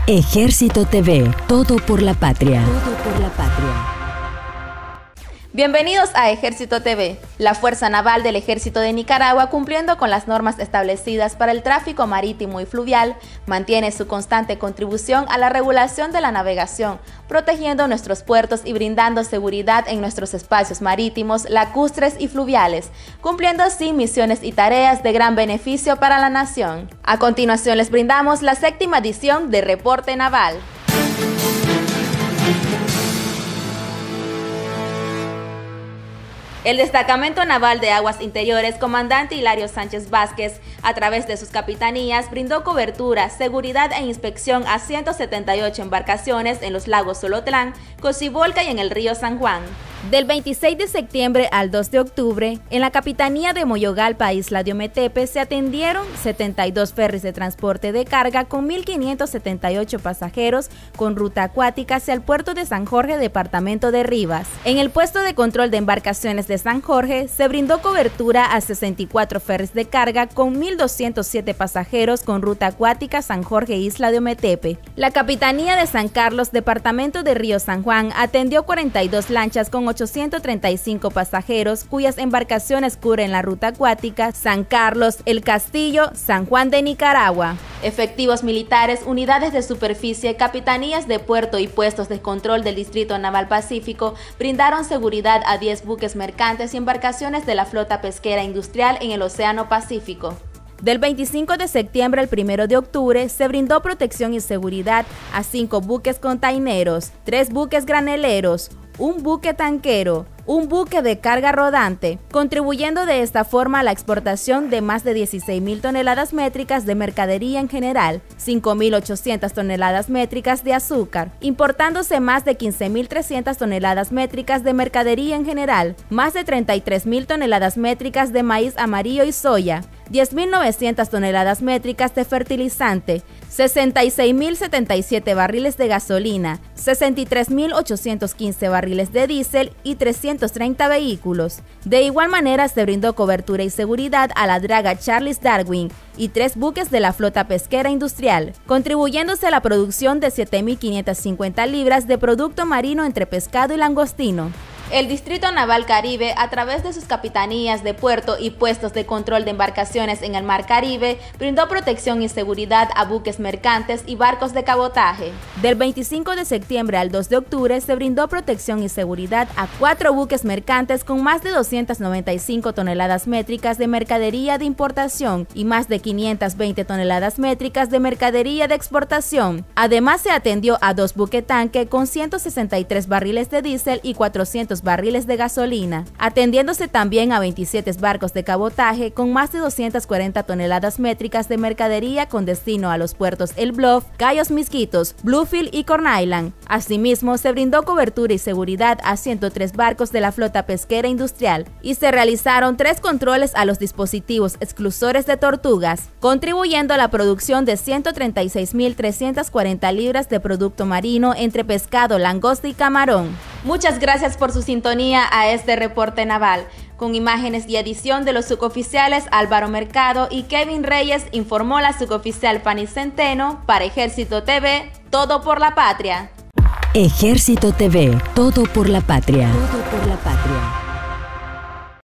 Ejército TV, todo por la patria. Todo por la patria. Bienvenidos a Ejército TV. La Fuerza Naval del Ejército de Nicaragua, cumpliendo con las normas establecidas para el tráfico marítimo y fluvial, mantiene su constante contribución a la regulación de la navegación, protegiendo nuestros puertos y brindando seguridad en nuestros espacios marítimos, lacustres y fluviales, cumpliendo así misiones y tareas de gran beneficio para la nación. A continuación les brindamos la 7ª edición de Reporte Naval. El Destacamento Naval de Aguas Interiores, comandante Hilario Sánchez Vázquez, a través de sus capitanías, brindó cobertura, seguridad e inspección a 178 embarcaciones en los lagos Solotlán, Cocibolca y en el río San Juan. Del 26 de septiembre al 2 de octubre, en la capitanía de Moyogalpa, Isla de Ometepe, se atendieron 72 ferries de transporte de carga con 1.578 pasajeros con ruta acuática hacia el puerto de San Jorge, departamento de Rivas. En el puesto de control de embarcaciones de San Jorge, se brindó cobertura a 64 ferries de carga con 1.207 pasajeros con ruta acuática San Jorge, Isla de Ometepe. La capitanía de San Carlos, departamento de Río San Juan, atendió 42 lanchas con 835 pasajeros, cuyas embarcaciones cubren la ruta acuática San Carlos, El Castillo, San Juan de Nicaragua. Efectivos militares, unidades de superficie, capitanías de puerto y puestos de control del Distrito Naval Pacífico brindaron seguridad a 10 buques mercantes y embarcaciones de la flota pesquera industrial en el Océano Pacífico. Del 25 de septiembre al 1 de octubre se brindó protección y seguridad a 5 buques containeros, 3 buques graneleros, un buque tanquero, un buque de carga rodante, contribuyendo de esta forma a la exportación de más de 16.000 toneladas métricas de mercadería en general, 5.800 toneladas métricas de azúcar, importándose más de 15.300 toneladas métricas de mercadería en general, más de 33.000 toneladas métricas de maíz amarillo y soya, 10.900 toneladas métricas de fertilizante, 66.077 barriles de gasolina, 63.815 barriles de diésel y 330 vehículos. De igual manera se brindó cobertura y seguridad a la draga Charles Darwin y 3 buques de la flota pesquera industrial, contribuyéndose a la producción de 7.550 libras de producto marino entre pescado y langostino. El Distrito Naval Caribe, a través de sus capitanías de puerto y puestos de control de embarcaciones en el Mar Caribe, brindó protección y seguridad a buques mercantes y barcos de cabotaje. Del 25 de septiembre al 2 de octubre se brindó protección y seguridad a 4 buques mercantes con más de 295 toneladas métricas de mercadería de importación y más de 520 toneladas métricas de mercadería de exportación. Además se atendió a 2 buques tanque con 163 barriles de diésel y 400 barriles de gasolina, atendiéndose también a 27 barcos de cabotaje con más de 240 toneladas métricas de mercadería con destino a los puertos El Bluff, Cayos Misquitos, Bluefield y Corn Island. Asimismo, se brindó cobertura y seguridad a 103 barcos de la flota pesquera industrial y se realizaron 3 controles a los dispositivos exclusores de tortugas, contribuyendo a la producción de 136.340 libras de producto marino entre pescado, langosta y camarón. Muchas gracias por su sintonía a este reporte naval. Con imágenes y edición de los suboficiales Álvaro Mercado y Kevin Reyes, informó la suboficial Fanny Centeno para Ejército TV, todo por la patria. Ejército TV, todo por la patria. Todo por la patria.